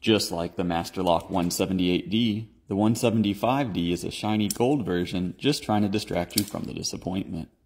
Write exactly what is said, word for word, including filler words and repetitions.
Just like the Masterlock one seventy-eight D, the one seventy-five D is a shiny gold version just trying to distract you from the disappointment.